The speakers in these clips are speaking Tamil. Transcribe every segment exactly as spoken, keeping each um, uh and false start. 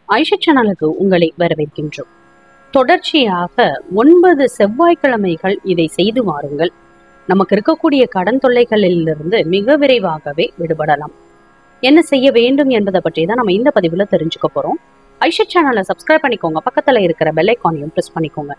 ஐஷுட் சேனலுக்கு உங்களை வரவேற்கின்றோம். தொடர்ச்சியாக ஒன்பது செவ்வாய்க்கிழமைகள் இதை செய்து வாருங்கள். நமக்கு இருக்கக்கூடிய கடன் தொல்லைகளிலிருந்து மிக விரைவாகவே விடுபடலாம். என்ன செய்ய வேண்டும் என்பதை பற்றி தான் நம்ம இந்த பதிவுல தெரிஞ்சுக்க போறோம். ஐஷுட் சேனலை சப்ஸ்கிரைப் பண்ணிக்கோங்க, பக்கத்துல இருக்கிற பெல் ஐகானையும் பிரஸ் பண்ணிக்கோங்க.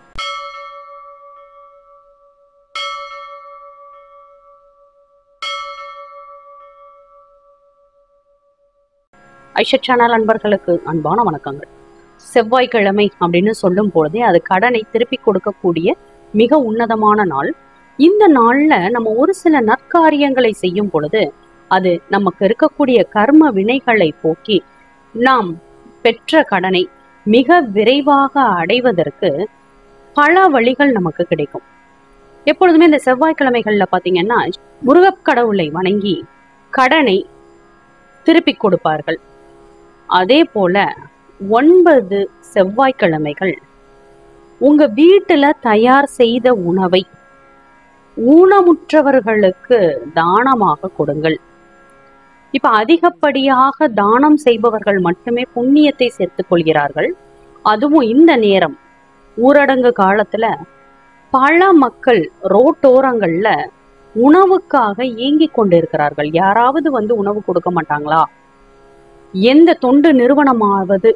ஐஷுட் சேனல் அன்பர்களுக்கு அன்பான வணக்கங்கள். செவ்வாய்க்கிழமை அப்படின்னு சொல்லும் பொழுதே அது கடனை திருப்பி கொடுக்கக்கூடிய மிக உன்னதமான நாள். இந்த நாள்ல நம்ம ஒரு சில நற்காரியங்களை செய்யும் பொழுது அது நமக்கு இருக்கக்கூடிய கர்ம வினைகளை போக்கி நாம் பெற்ற கடனை மிக விரைவாக அடைவதற்கு பல வழிகள் நமக்கு கிடைக்கும். எப்பொழுதுமே இந்த செவ்வாய்க்கிழமைகள்ல பாத்தீங்கன்னா முருகக்கடவுளை வணங்கி கடனை திருப்பி கொடுப்பார்கள். அதே போல ஒன்பது செவ்வாய்க்கிழமைகள் உங்க வீட்டுல தயார் செய்த உணவை ஊனமுற்றவர்களுக்கு தானமாக கொடுங்கள். இப்ப அதிகப்படியாக தானம் செய்பவர்கள் மட்டுமே புண்ணியத்தை சேர்த்துக் கொள்கிறார்கள். அதுவும் இந்த நேரம் ஊரடங்கு காலத்துல பல மக்கள் ரோட்டோரங்கள்ல உணவுக்காக ஏங்கிக் கொண்டிருக்கிறார்கள். யாராவது வந்து உணவு கொடுக்க மாட்டாங்களா? எந்த தொண்டு நிறுவனமாவது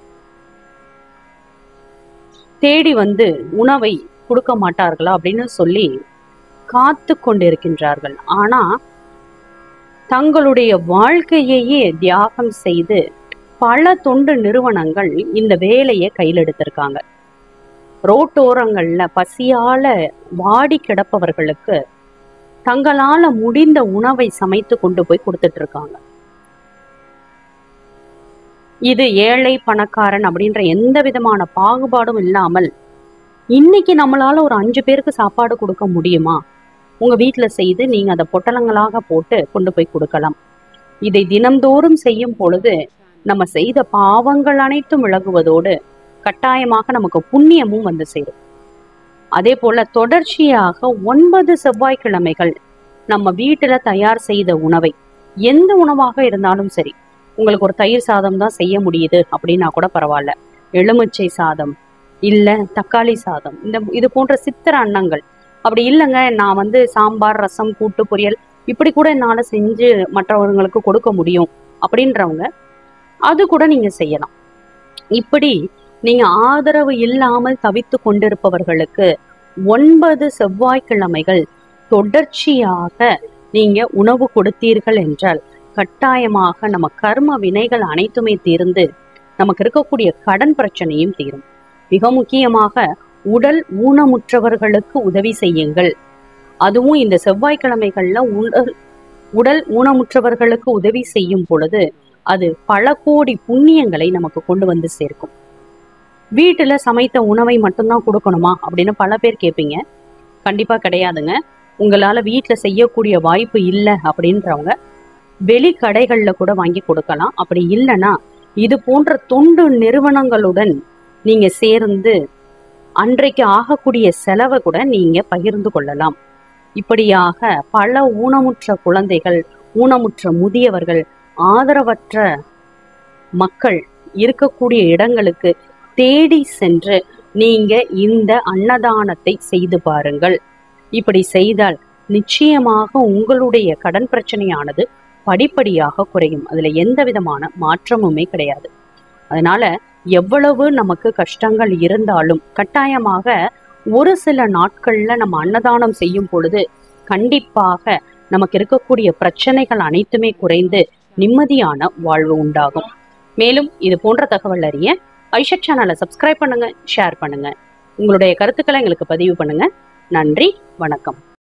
தேடி வந்து உணவை கொடுக்க மாட்டார்களா அப்படின்னு சொல்லி காத்து கொண்டிருக்கின்றார்கள். ஆனா தங்களுடைய வாழ்க்கையையே தியாகம் செய்து பல தொண்டு நிறுவனங்கள் இந்த வேலையை கையில் எடுத்திருக்காங்க. ரோட்டோரங்கள்ல பசியால வாடி கிடப்பவர்களுக்கு தங்களால முடிந்த உணவை சமைத்து கொண்டு போய் கொடுத்துட்டு இருக்காங்க. இது ஏழை பணக்காரன் அப்படின்ற எந்த விதமான பாகுபாடும் இல்லாமல் இன்னைக்கு நம்மளால ஒரு அஞ்சு பேருக்கு சாப்பாடு கொடுக்க முடியுமா? உங்க வீட்டுல செய்து நீங்க அதை பொட்டலங்களாக போட்டு கொண்டு போய் கொடுக்கலாம். இதை தினம்தோறும் செய்யும் பொழுது நம்ம செய்த பாவங்கள் அனைத்தும் விலகுவதோடு கட்டாயமாக நமக்கு புண்ணியமும் வந்து சேரும். அதே போல தொடர்ச்சியாக ஒன்பது செவ்வாய்க்கிழமைகள் நம்ம வீட்டுல தயார் செய்த உணவை, எந்த உணவாக இருந்தாலும் சரி, உங்களுக்கு ஒரு தயிர் சாதம் தான் செய்ய முடியுது அப்படின்னா கூட பரவாயில்ல, எலுமிச்சை சாதம் இல்ல தக்காளி சாதம், இந்த இது போன்ற சித்திர அன்னங்கள், அப்படி இல்லைங்க நான் வந்து சாம்பார், ரசம், கூட்டு, பொரியல் இப்படி கூட என்னால செஞ்சு மற்றவர்களுக்கு கொடுக்க முடியும் அப்படின்றவங்க அது கூட நீங்க செய்யலாம். இப்படி நீங்க ஆதரவு இல்லாமல் தவித்து கொண்டிருப்பவர்களுக்கு ஒன்பது செவ்வாய்க்கிழமைகள் தொடர்ச்சியாக நீங்க உணவு கொடுத்தீர்கள் என்றால் கட்டாயமாக நம்ம கர்ம வினைகள் அனைத்துமே தீர்ந்து நமக்கு இருக்கக்கூடிய கடன் பிரச்சனையும் தீரும். மிக முக்கியமாக உடல் ஊனமுற்றவர்களுக்கு உதவி செய்யுங்கள். அதுவும் இந்த செவ்வாய்க்கிழமைகள்ல உடல் உடல் ஊனமுற்றவர்களுக்கு உதவி செய்யும் பொழுது அது பல கோடி புண்ணியங்களை நமக்கு கொண்டு வந்து சேர்க்கும். வீட்டுல சமைத்த உணவை மட்டும்தான் கொடுக்கணுமா அப்படின்னு பல பேர் கேட்பீங்க. கண்டிப்பா கிடையாதுங்க. உங்களால வீட்டுல செய்யக்கூடிய வாய்ப்பு இல்லை அப்படின்றவங்க வெளி கடைகள்ல கூட வாங்கி கொடுக்கலாம். அப்படி இல்லைன்னா இது போன்ற தொண்டு நிறுவனங்களுடன் நீங்க சேர்ந்து அன்றைக்கு ஆகக்கூடிய செலவை கூட நீங்க பகிர்ந்து கொள்ளலாம். இப்படியாக பல ஊனமுற்ற குழந்தைகள், ஊனமுற்ற முதியவர்கள், ஆதரவற்ற மக்கள் இருக்கக்கூடிய இடங்களுக்கு தேடி சென்று நீங்க இந்த அன்னதானத்தை செய்து பாருங்கள். இப்படி செய்தால் நிச்சயமாக உங்களுடைய கடன் பிரச்சனையானது படிப்படியாக குறையும். அதுல எந்த விதமான மாற்றமுமே கிடையாது. அதனால எவ்வளவு நமக்கு கஷ்டங்கள் இருந்தாலும் கட்டாயமாக ஒரு சில நாட்கள்ல நம்ம அன்னதானம் செய்யும் பொழுது கண்டிப்பாக நமக்கு இருக்கக்கூடிய பிரச்சனைகள் அனைத்துமே குறைந்து நிம்மதியான வாழ்வு உண்டாகும். மேலும் இது போன்ற தகவல் அறிய ஐஷுட் சேனலை சப்ஸ்கிரைப் பண்ணுங்க, ஷேர் பண்ணுங்க, உங்களுடைய கருத்துக்களை எங்களுக்கு பதிவு பண்ணுங்க. நன்றி, வணக்கம்.